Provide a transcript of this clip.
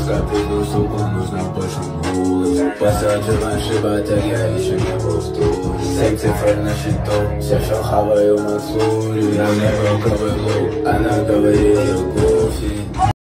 запретную суку нужно больше мула. Посадил наши батареи, я еще не повторю. 7 цифр на счету, все что хаваю мацури. На мне был КВЛ, она говорила кофе.